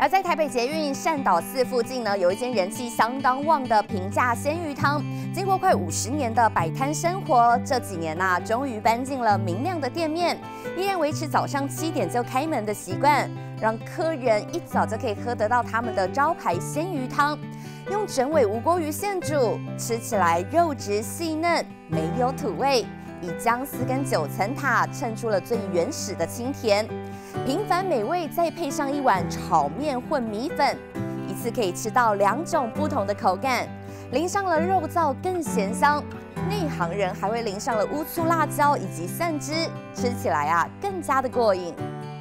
而在台北捷运善导寺附近呢，有一间人气相当旺的平价鲜鱼汤。经过快50年的摆摊生活，这几年终于搬进了明亮的店面，依然维持早上7点就开门的习惯，让客人一早就可以喝得到他们的招牌鲜鱼汤。用整尾无锅鱼现煮，吃起来肉质细嫩，没有土味。 以姜丝跟9层塔衬出了最原始的清甜，平凡美味，再配上一碗炒面混米粉，一次可以吃到2种不同的口感。淋上了肉燥更咸香，内行人还会淋上了乌醋辣椒以及蒜汁，吃起来更加的过瘾。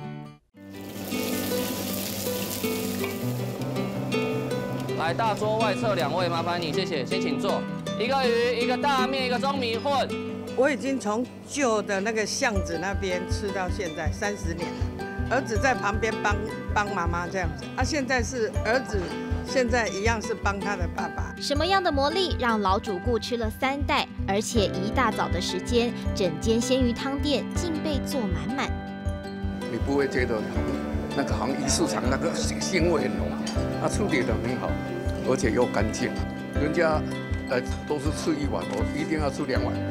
来，大桌外侧2位，麻烦你，谢谢，先请坐。一个鱼，一个大面，一个中米混。 我已经从旧的那个巷子那边吃到现在30年了，儿子在旁边帮妈妈这样子，现在是儿子，现在一样是帮他的爸爸。 什么样的魔力让老主顾吃了3代，而且一大早的时间，整间鲜鱼汤店竟被坐满满。 你不会觉得那个好像鱼市场那个腥味很浓，处理得很好，而且又干净，人家都是吃1碗，我一定要吃2碗。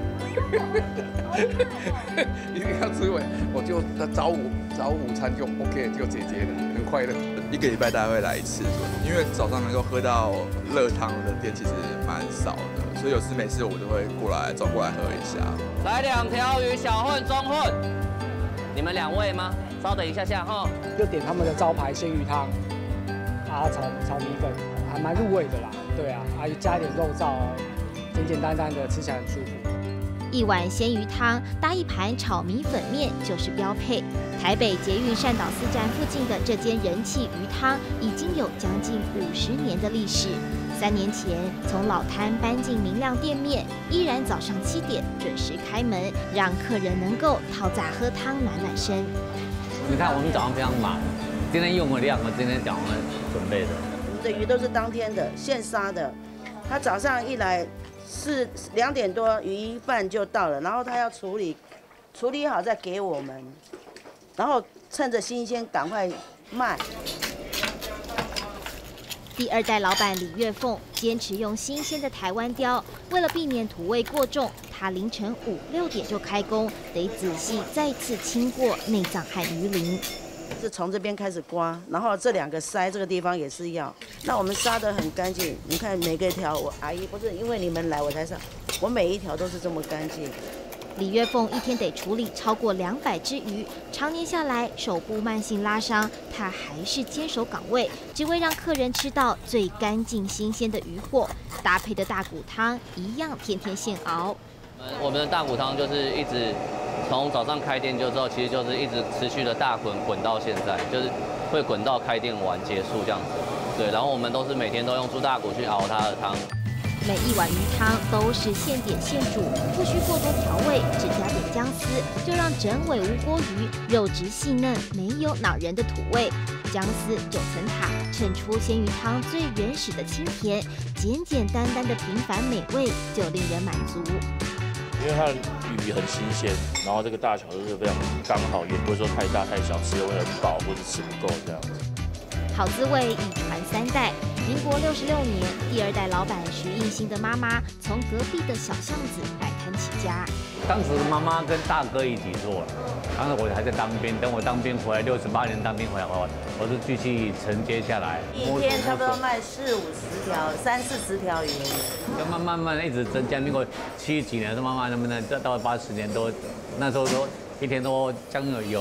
一定要吃完，我就早午餐就 OK， 就解决了，很快乐。 1个礼拜大概会来1次，因为早上能够喝到热汤的店其实蛮少的，所以每次我都会走过来喝一下。 来2条鱼，小混、中混。你们2位吗？稍等一下下哈。 就点他们的招牌鲜鱼汤，炒米粉，还蛮入味的啦。对啊，加一点肉燥，简简单单的，吃起来很舒服。 一碗鲜鱼汤搭一盘炒米粉面就是标配。台北捷运善导寺站附近的这间人气鱼汤已经有将近50年的历史。3年前从老摊搬进明亮店面，依然早上7点准时开门，让客人能够套杂喝汤暖暖身。 你看我们早上非常忙，今天用的量和今天早上准备的。 我们的鱼都是当天的现杀的，他早上一来。 是2点多鱼贩就到了，然后他要处理好再给我们，然后趁着新鲜赶快卖。 第2代老板李月凤坚持用新鲜的台湾鲷，为了避免土味过重，他凌晨5、6点就开工，得仔细再次清过内脏和鱼鳞。 是从这边开始刮，然后这2个腮这个地方也是要。那我们杀得很干净，你看每个条，我阿姨不是因为你们来我才上，我每一条都是这么干净。 李月凤一天得处理超过200只鱼，常年下来手部慢性拉伤，她还是坚守岗位，只为让客人吃到最干净新鲜的鱼货。搭配的大骨汤一样天天现熬。 我们的大骨汤就是一直。 从早上开店之后，其实就是一直持续的大滚到现在，就是会滚到开店完结束这样子。对，然后我们都是每天都用猪大骨去熬它的汤。 每一碗鱼汤都是现点现煮，不需过多调味，只加点姜丝，就让整尾无锅鱼肉质细嫩，没有恼人的土味。姜丝9层塔衬出鲜鱼汤最原始的清甜，简简单单的平凡美味就令人满足。 因为它的鱼很新鲜，然后这个大小都是非常刚好，也不会说太大太小，吃的会很饱或者吃不够这样子。 好滋味一传3代，民国66年，第2代老板徐应兴的妈妈从隔壁的小巷子摆摊起家。 当时妈妈跟大哥一起做了，当时我还在当兵，等我当兵回来68年当兵回来后，我就继续承接下来。 一天差不多卖40、50条，30、40条鱼。 就慢慢一直增加，民国70几年，慢慢到80年都，那时候都一天都将有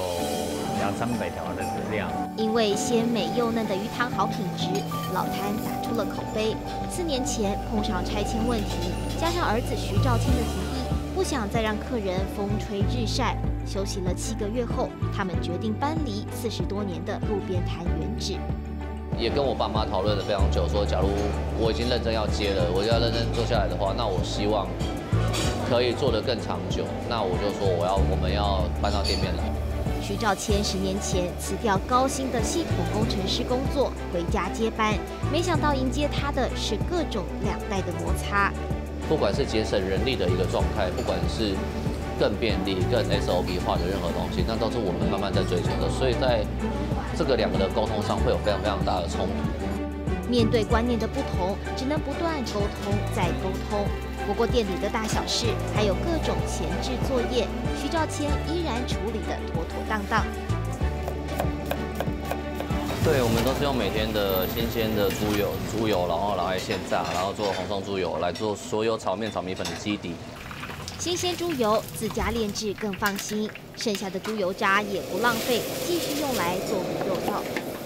200、300条的量。 因为鲜美又嫩的鱼汤好品质，老摊打出了口碑。4年前碰上拆迁问题，加上儿子徐兆谦的提议，不想再让客人风吹日晒。休息了7个月后，他们决定搬离40多年的路边摊原址。 也跟我爸妈讨论了非常久，说假如我已经认真要接了，我要认真做下来的话，那我希望可以做得更长久。那我就说我们要搬到店面来。 徐兆谦10年前辞掉高薪的系统工程师工作，回家接班，没想到迎接他的是各种2代的摩擦。 不管是节省人力的一个状态，不管是更便利、更 SOP 化的任何东西，那都是我们慢慢在追求的。所以在这个两个的沟通上会有非常大的冲突。 面对观念的不同，只能不断沟通再沟通。不过店里的大小事，还有各种前置作业，徐兆谦依然处理得妥妥当当。 对，我们都是用每天的新鲜的猪油，然后来现炸，然后做红松猪油来做所有炒面、炒米粉的基底。 新鲜猪油自家炼制更放心，剩下的猪油渣也不浪费，继续用来做卤肉燥。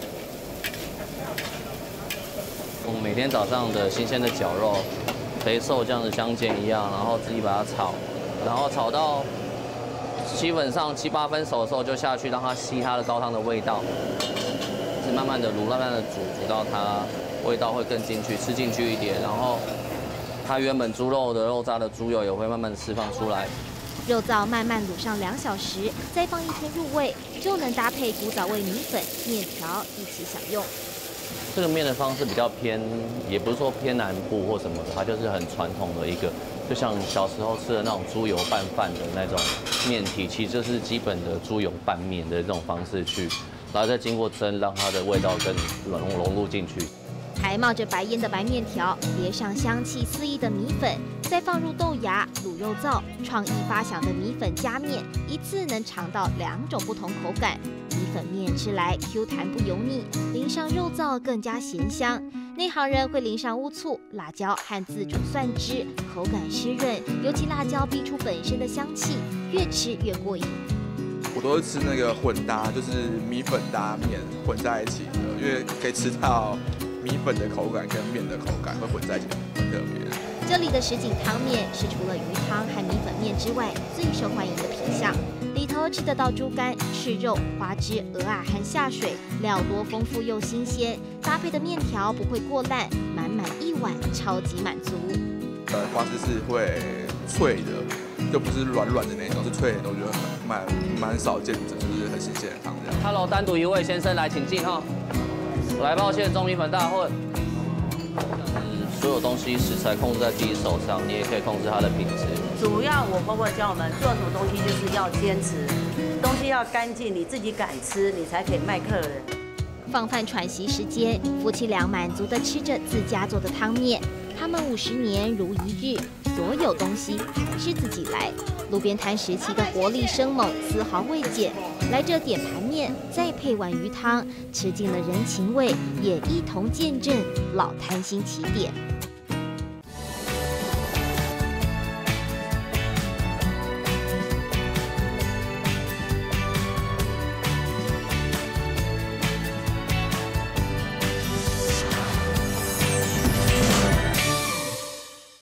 我们每天早上的新鲜的绞肉，肥瘦这样子相间一样，然后自己把它炒，然后炒到基本上7、8分熟的时候就下去，让它吸它的高汤的味道。是慢慢的卤，慢慢的煮到它味道会更进去，吃进去一点，然后它原本猪肉的肉渣的猪油也会慢慢的释放出来。 肉燥慢慢卤上2小时，再放1天入味，就能搭配古早味米粉、面条一起享用。 这个面的方式比较偏，也不是说偏南部或什么的，它就是很传统的一个，就像小时候吃的那种猪油拌饭的那种面体，其实就是基本的猪油拌面的这种方式去。然后再经过蒸，让它的味道更融入进去。 还冒着白烟的白面条，叠上香气四溢的米粉，再放入豆芽、卤肉燥，创意发想的米粉加面，一次能尝到2种不同口感。米粉面吃来 Q 弹不油腻，淋上肉燥更加咸香。内行人会淋上乌醋、辣椒和自煮蒜汁，口感湿润，尤其辣椒逼出本身的香气，越吃越过瘾。 我都是吃那个混搭，就是米粉搭面混在一起的，因为可以吃到米粉的口感跟面的口感会混在一起，很特别。 这里的什锦汤面是除了鱼汤和米粉面之外最受欢迎的品项，里头吃得到猪肝、赤肉、花枝、鹅啊和下水，料多丰富又新鲜，搭配的面条不会过烂，满满一碗超级满足。 花枝是会脆的，就不是软的那种，是脆的，我觉得蛮少见的，就是很新鲜的汤这样。 Hello， 单独一位先生来，请进哈。来，抱歉，中米粉大混。所有东西食材控制在自己手上，你也可以控制它的品质。 主要我婆婆教我们做什么东西就是要坚持，东西要干净，你自己敢吃，你才可以卖客人。 放饭喘息时间，夫妻俩满足地吃着自家做的汤面。他们50年如一日，所有东西还是自己来。路边摊时期的活力生猛，丝毫未减。来这点盘面，再配碗鱼汤，吃尽了人情味，也一同见证老摊新起点。